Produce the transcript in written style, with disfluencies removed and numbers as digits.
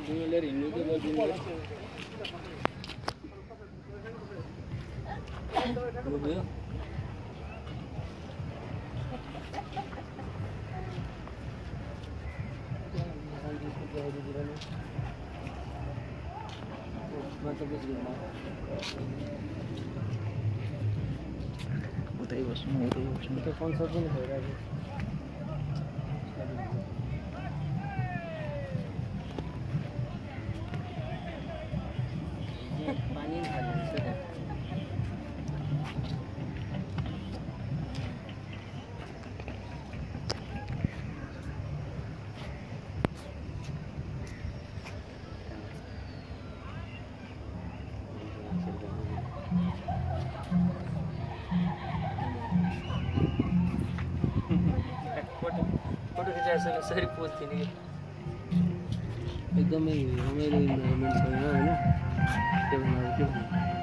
लिएर हिँड्नु त बल्दिनु भयो उतै बस्नु त्यो कन्सर्ट पनि भइरहेको पानी खान्छ फोटो खिचाएर सरी पोज दिने एकदमै रमाइलो इन्भाइरोमेन्ट छ यहाँ होइन त्यो भन्दा के भन्नु